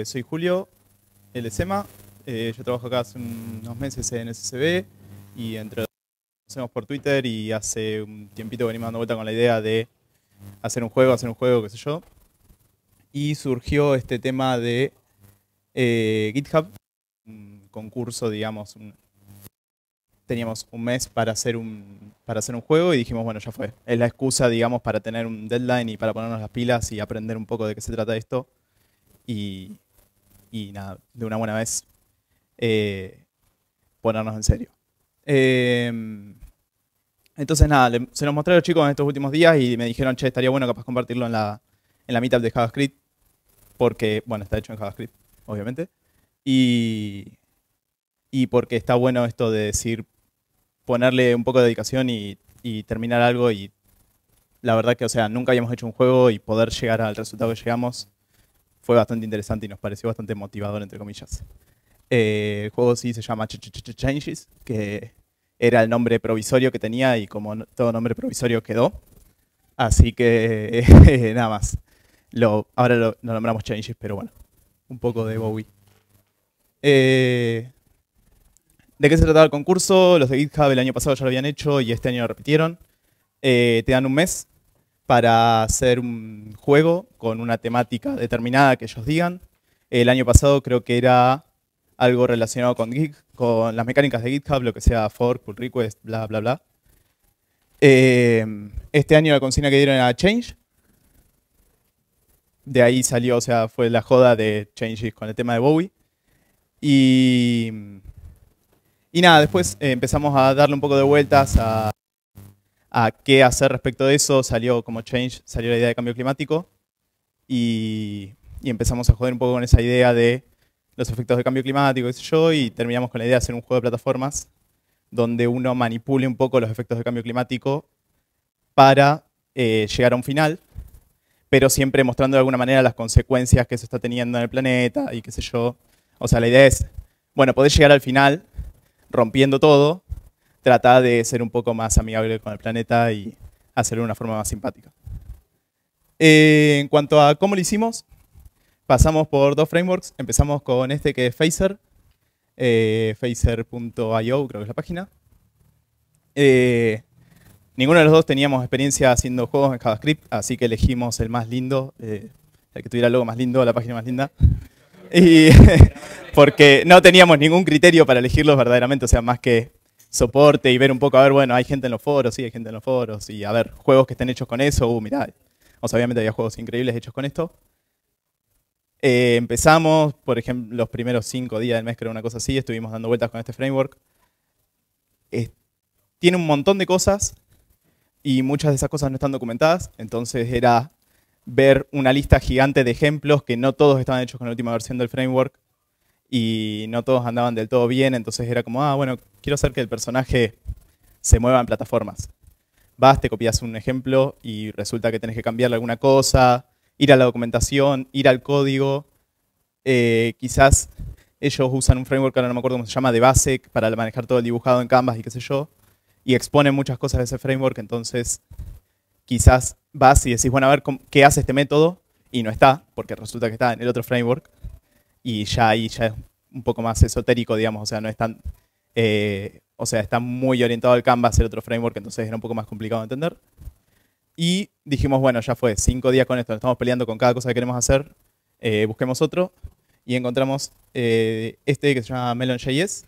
Soy Julio, LSEMA. Yo trabajo acá hace unos meses en SCB y entre los nos conocemos por Twitter y hace un tiempito venimos dando vuelta con la idea de hacer un juego, qué sé yo. Y surgió este tema de GitHub, un concurso, digamos, teníamos un mes para hacer un juego y dijimos, bueno, ya fue. Es la excusa, digamos, para tener un deadline y para ponernos las pilas y aprender un poco de qué se trata esto. Y, y nada, de una buena vez ponernos en serio. Entonces nada, se los mostré a los chicos en estos últimos días y me dijeron, che, estaría bueno capaz compartirlo en la meetup de JavaScript, porque, bueno, está hecho en JavaScript, obviamente, y porque está bueno esto de decir, ponerle un poco de dedicación y terminar algo, y la verdad que, o sea, nunca habíamos hecho un juego y poder llegar al resultado que llegamos fue bastante interesante y nos pareció bastante motivador, entre comillas. El juego sí se llama Changes, que era el nombre provisorio que tenía y como todo nombre provisorio quedó. Así que nada más. Ahora lo nombramos Changes, pero bueno, un poco de Bowie. ¿De qué se trataba el concurso? Los de GitHub el año pasado ya lo habían hecho y este año lo repitieron. Te dan un mes para hacer un juego con una temática determinada que ellos digan. El año pasado creo que era algo relacionado con las mecánicas de GitHub, lo que sea fork, pull request, bla, bla, bla. Este año la consigna que dieron era change. De ahí salió, o sea, fue la joda de changes con el tema de Bowie. Y nada, después empezamos a darle un poco de vueltas a qué hacer respecto de eso. Salió como change, salió la idea de cambio climático. Y empezamos a joder un poco con esa idea de los efectos de cambio climático, qué sé yo, y terminamos con la idea de hacer un juego de plataformas donde uno manipule un poco los efectos de cambio climático para llegar a un final, pero siempre mostrando de alguna manera las consecuencias que eso está teniendo en el planeta y qué sé yo. O sea, la idea es, bueno, podés llegar al final rompiendo todo, tratar de ser un poco más amigable con el planeta y hacerlo de una forma más simpática. En cuanto a cómo lo hicimos, pasamos por dos frameworks. Empezamos con este que es Phaser, phaser.io, creo que es la página. Ninguno de los dos teníamos experiencia haciendo juegos en JavaScript, así que elegimos el más lindo, el que tuviera el logo más lindo, la página más linda. Y porque no teníamos ningún criterio para elegirlos verdaderamente, o sea, más que soporte y ver un poco, a ver, bueno, hay gente en los foros, sí, hay gente en los foros, y a ver, juegos que estén hechos con eso, mirá. O sea, obviamente había juegos increíbles hechos con esto. Empezamos, por ejemplo, los primeros 5 días del mes, creo, una cosa así, estuvimos dando vueltas con este framework. Tiene un montón de cosas y muchas de esas cosas no están documentadas, entonces era ver una lista gigante de ejemplos que no todos estaban hechos con la última versión del framework y no todos andaban del todo bien, entonces era como, bueno, quiero hacer que el personaje se mueva en plataformas. Vas, te copias un ejemplo y resulta que tenés que cambiarle alguna cosa, ir a la documentación, ir al código. Quizás ellos usan un framework que ahora no me acuerdo cómo se llama, de Basic, para manejar todo el dibujado en Canvas y qué sé yo, y exponen muchas cosas de ese framework, entonces quizás vas y decís, bueno, a ver qué hace este método, y no está, porque resulta que está en el otro framework, y ya ahí ya es un poco más esotérico, digamos, o sea, no es tan... o sea, está muy orientado al Canvas, el otro framework, entonces era un poco más complicado de entender. Y dijimos, bueno, ya fue, 5 días con esto, nos estamos peleando con cada cosa que queremos hacer, busquemos otro, y encontramos este que se llama Melon.js.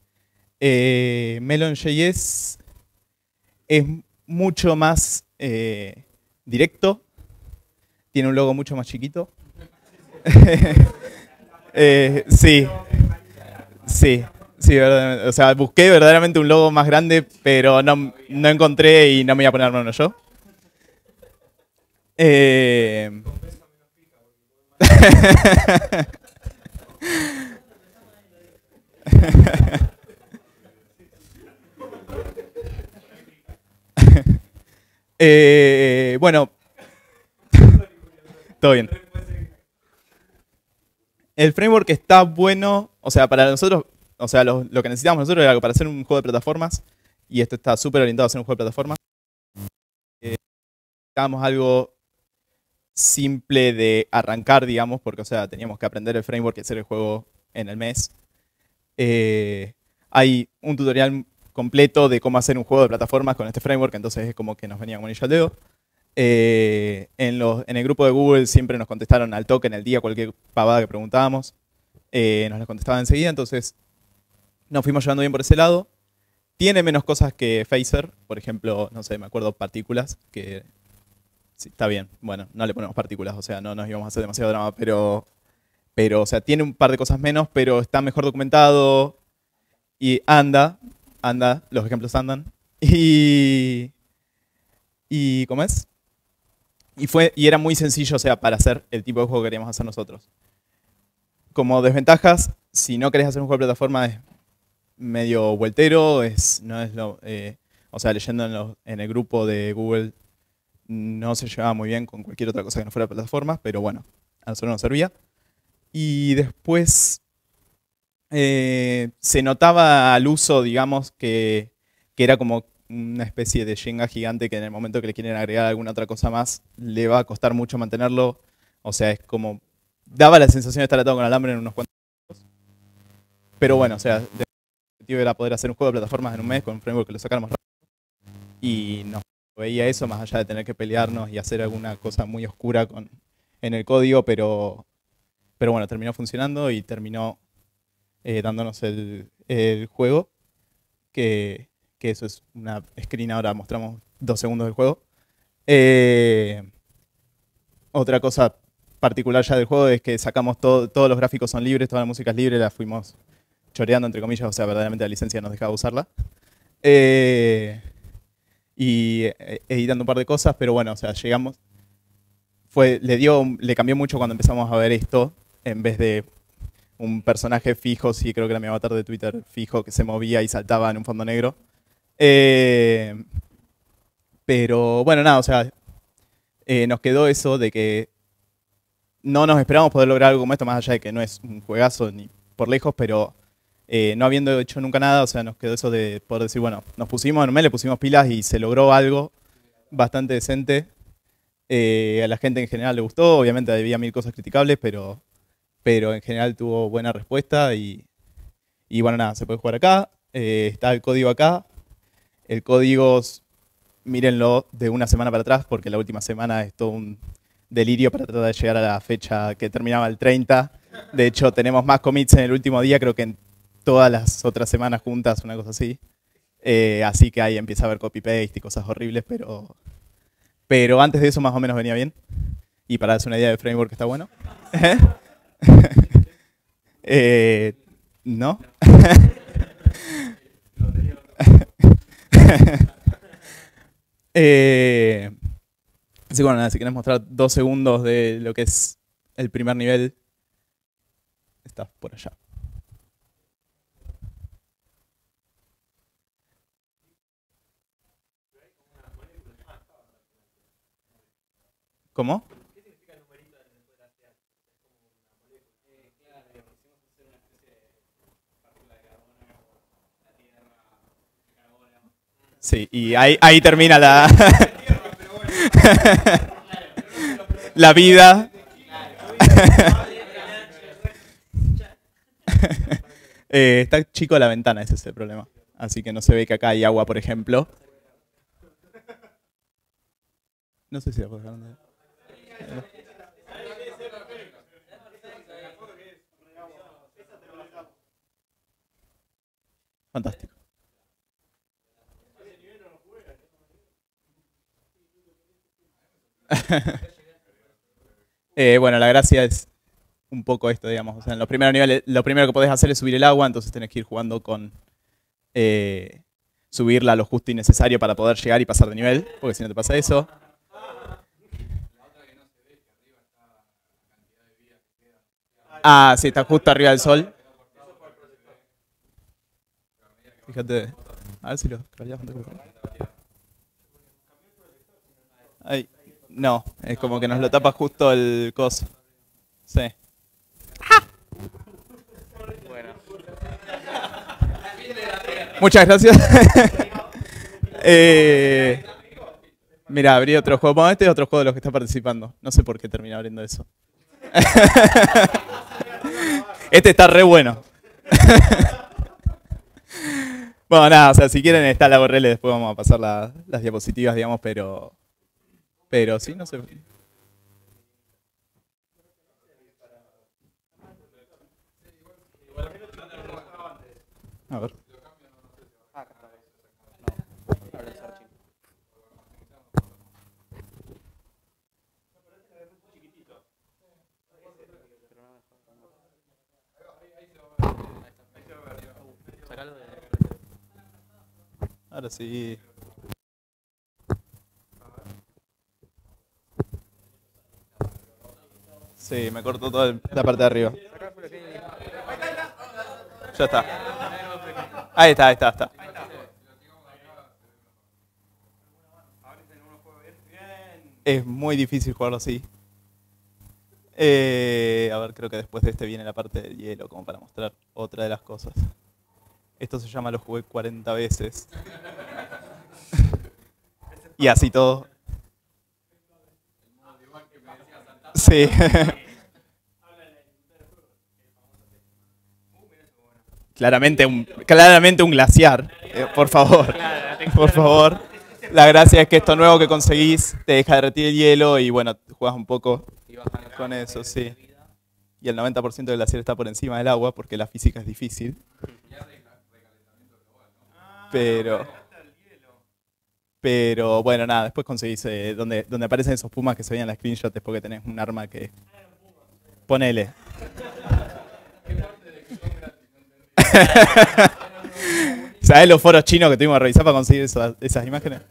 Melon.js es mucho más directo, tiene un logo mucho más chiquito. Sí, sí. Sí, o sea, busqué verdaderamente un logo más grande, pero no encontré y no me iba a poner uno yo. Bueno, todo bien. El framework está bueno, o sea, para nosotros, o sea, lo que necesitamos nosotros era para hacer un juego de plataformas, y esto está súper orientado a hacer un juego de plataformas. Necesitábamos algo simple de arrancar, digamos, porque, o sea, teníamos que aprender el framework y hacer el juego en el mes. Hay un tutorial completo de cómo hacer un juego de plataformas con este framework, entonces es como que nos venía como anillo al dedo. En el grupo de Google siempre nos contestaron al toque en el día cualquier pavada que preguntábamos. Nos la contestaban enseguida, entonces nos fuimos llevando bien por ese lado. Tiene menos cosas que Phaser, por ejemplo, no sé, me acuerdo partículas, que sí, está bien, bueno, no le ponemos partículas, o sea, no nos íbamos a hacer demasiado drama, pero o sea, tiene un par de cosas menos, pero está mejor documentado y anda, los ejemplos andan. Y ¿cómo es? Y era muy sencillo, o sea, para hacer el tipo de juego que queríamos hacer nosotros. Como desventajas, si no querés hacer un juego de plataforma es medio vueltero, no es o sea, leyendo en el grupo de Google no se llevaba muy bien con cualquier otra cosa que no fuera plataformas, pero bueno, a nosotros nos servía. Y después se notaba al uso, digamos, que era como una especie de Jenga gigante que en el momento que le quieren agregar alguna otra cosa más, le va a costar mucho mantenerlo. O sea, es como... Daba la sensación de estar atado con alambre en unos cuantos. Pero bueno, o sea, el objetivo era poder hacer un juego de plataformas en un mes con un framework que lo sacáramos rápido. Y nos veía eso más allá de tener que pelearnos y hacer alguna cosa muy oscura en el código, pero bueno, terminó funcionando y terminó dándonos el juego, que eso es una screen, ahora mostramos 2 segundos del juego. Otra cosa particular ya del juego es que sacamos todos los gráficos son libres, toda la música es libre, la fuimos choreando entre comillas, o sea, verdaderamente la licencia nos dejaba usarla. Y editando un par de cosas, pero bueno, o sea, llegamos. Le cambió mucho cuando empezamos a ver esto, en vez de un personaje fijo, sí, creo que era mi avatar de Twitter fijo, que se movía y saltaba en un fondo negro. Pero bueno, nada, o sea, nos quedó eso de que no nos esperábamos poder lograr algo como esto, más allá de que no es un juegazo ni por lejos, pero no habiendo hecho nunca nada, o sea, nos quedó eso de poder decir, bueno, nos pusimos en un mes, le pusimos pilas y se logró algo bastante decente. A la gente en general le gustó, obviamente había 1000 cosas criticables, pero en general tuvo buena respuesta y bueno, nada, se puede jugar acá, está el código acá. El código, mírenlo de una semana para atrás, porque la última semana es todo un delirio para tratar de llegar a la fecha que terminaba el 30. De hecho, tenemos más commits en el último día, creo que en todas las otras semanas juntas, una cosa así. Así que ahí empieza a haber copy-paste y cosas horribles, pero antes de eso más o menos venía bien. Y para darse una idea del framework está bueno. ¿No? Así que bueno, nada, si quieres mostrar 2 segundos de lo que es el primer nivel, está por allá. ¿Cómo? Sí, y ahí termina la vida. Está chico la ventana, ese es el problema. Así que no se ve que acá hay agua, por ejemplo. No sé si la puedo dejar andar. Fantástico. Bueno, la gracia es un poco esto, digamos. O sea, en los primeros niveles, lo primero que podés hacer es subir el agua, entonces tenés que ir jugando con subirla a lo justo y necesario para poder llegar y pasar de nivel, porque si no te pasa eso. Ah, sí, está justo arriba del sol. Fíjate. A ver si lo scrolleas. Ay, no, es como que nos lo tapa justo el coso. Sí. Bueno. Muchas gracias. Mira, abrí otro juego. Bueno, este es otro juego de los que está participando. No sé por qué terminé abriendo eso. Este está re bueno. Bueno, nada, o sea, si quieren está la URL, después vamos a pasar las diapositivas, digamos, pero sí, no sé. A ver. Ahora sí. Sí, me cortó toda la parte de arriba. Ya está. Ahí está, ahí está, está. Es muy difícil jugarlo así. A ver, creo que después de este viene la parte del hielo, como para mostrar otra de las cosas. Esto se llama lo jugué 40 veces. Y así todo. Sí. Claramente un glaciar. Por favor. Por favor. La gracia es que esto nuevo que conseguís te deja derretir el hielo y bueno, juegas un poco con eso, sí. Y el 90% del glaciar está por encima del agua porque la física es difícil. Pero bueno, nada, después conseguís donde aparecen esos pumas que se veían en la screenshot después que tenés un arma que... Ponele. ¿Sabés los foros chinos que tuvimos que revisar para conseguir esas imágenes?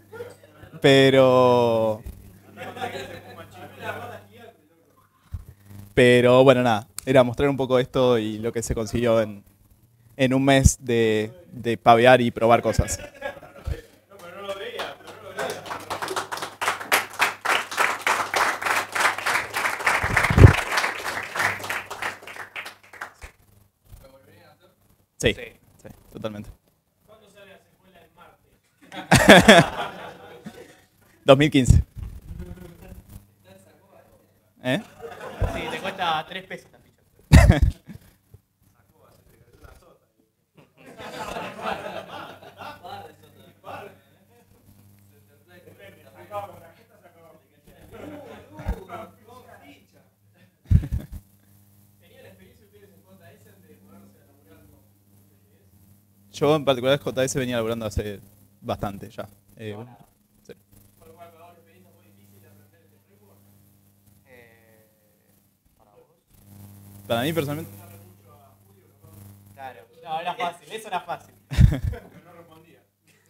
Pero bueno, nada, era mostrar un poco esto y lo que se consiguió en un mes de pavear y probar cosas. Sí, sí, totalmente. ¿Cuándo sale la secuela en Marte? 2015. ¿Eh? Sí, te cuesta 3 pesos la ficha. Yo en particular JS venía laburando hace bastante ya. Sí. Para mí personalmente... Claro, no, era fácil, eso era fácil. No respondía.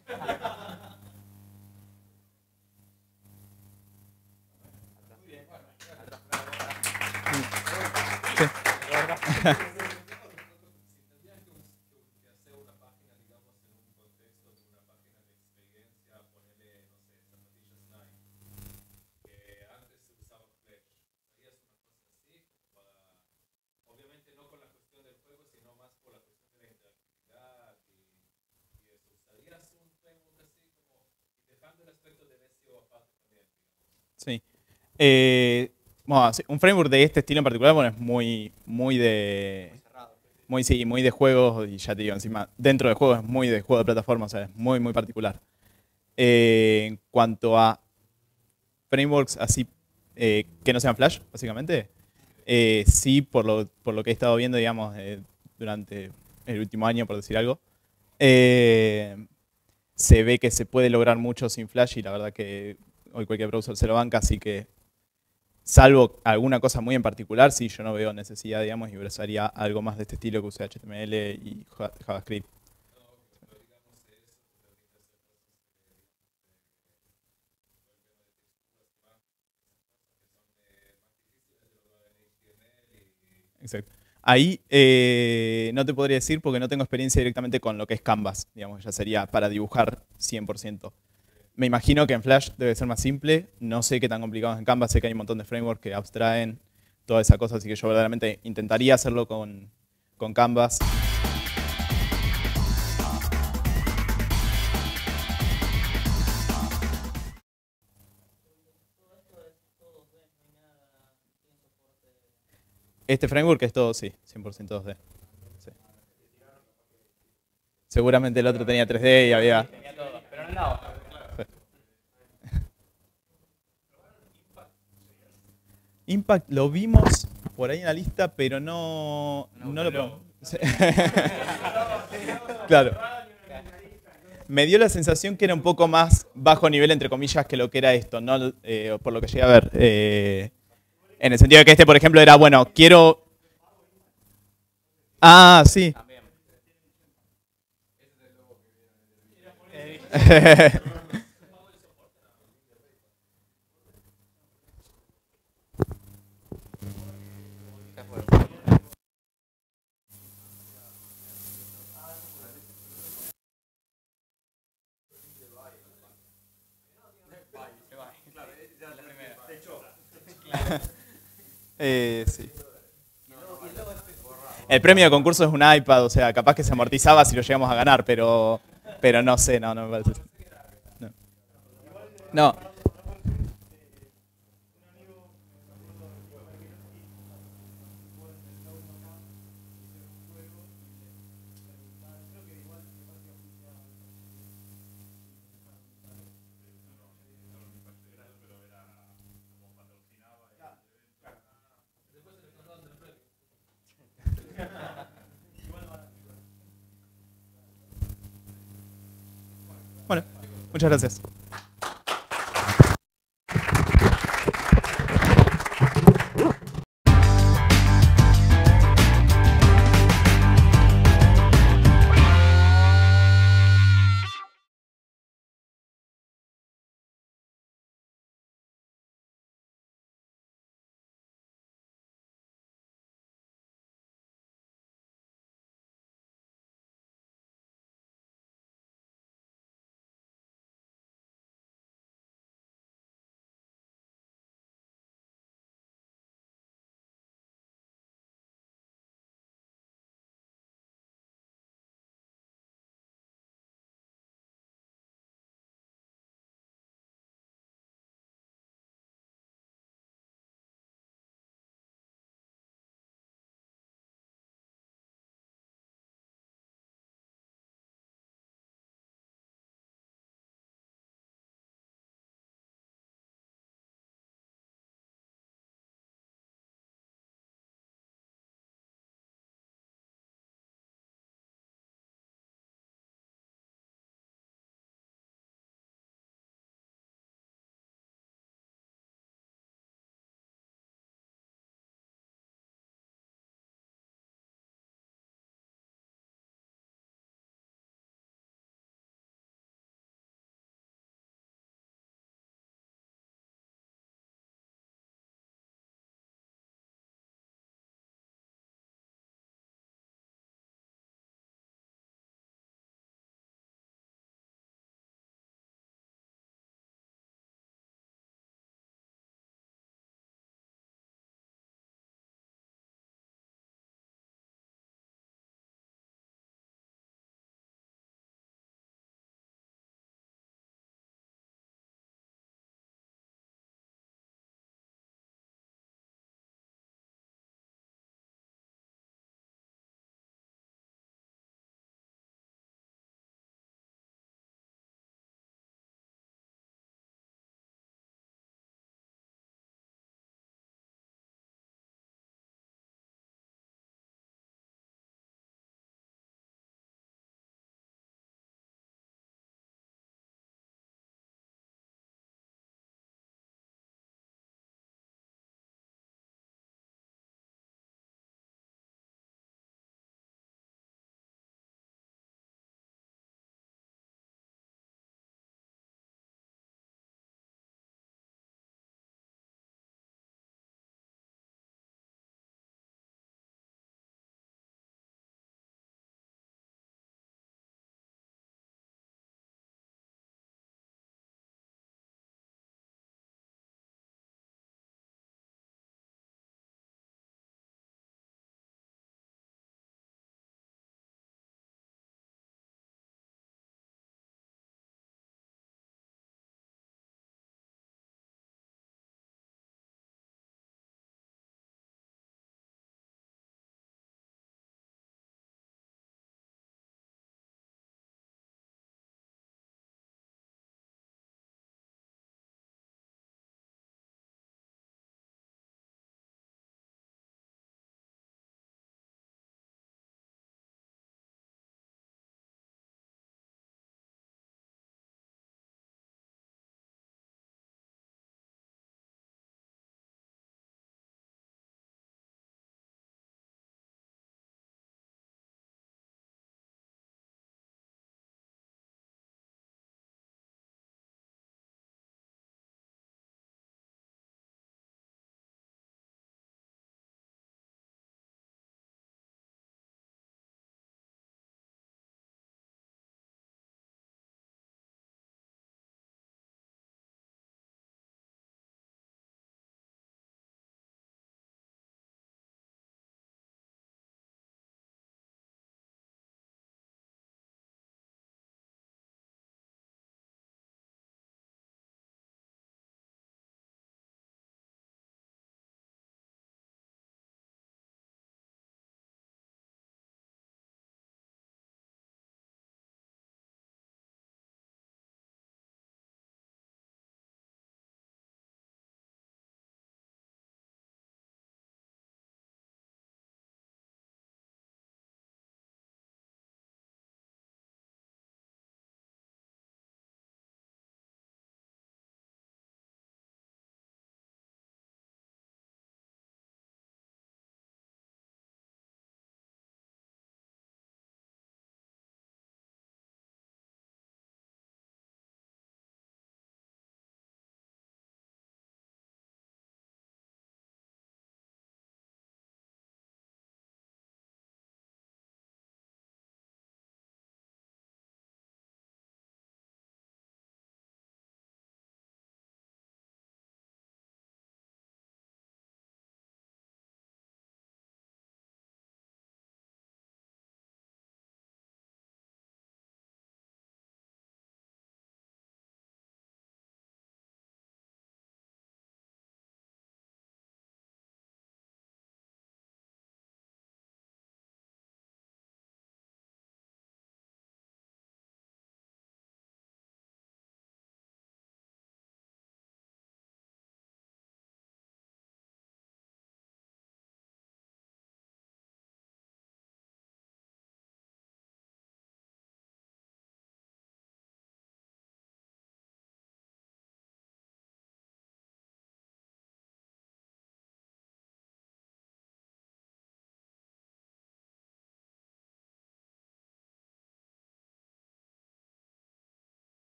Sí. Bueno, sí, un framework de este estilo en particular, bueno, es muy de... Muy de juegos, y ya te digo, encima, dentro de juegos es muy de juego de plataforma, o sea, es muy particular. En cuanto a frameworks así que no sean Flash, básicamente, sí, por lo que he estado viendo, digamos, durante el último año, por decir algo, se ve que se puede lograr mucho sin Flash y la verdad que hoy cualquier browser se lo banca, así que salvo alguna cosa muy en particular, sí, yo no veo necesidad, digamos, y usaría algo más de este estilo que use HTML y JavaScript. Exacto. Ahí no te podría decir porque no tengo experiencia directamente con lo que es Canvas, digamos, ya sería para dibujar 100%. Me imagino que en Flash debe ser más simple, no sé qué tan complicado es en Canvas, sé que hay un montón de frameworks que abstraen toda esa cosa, así que yo verdaderamente intentaría hacerlo con Canvas. Este framework es todo, sí, 100% 2D. Sí. Seguramente el otro tenía 3D y había... Tenía todo, pero no andaba. Impact lo vimos por ahí en la lista, pero no lo probamos. Sí. Claro. Me dio la sensación que era un poco más bajo nivel, entre comillas, que lo que era esto, ¿no? Por lo que llegué a ver. En el sentido de que este, por ejemplo, era, bueno, quiero... Ah, sí. También. Sí. El premio de concurso es un iPad, o sea, capaz que se amortizaba si lo llegamos a ganar, pero no sé, no me parece. No. No. Bueno, muchas gracias.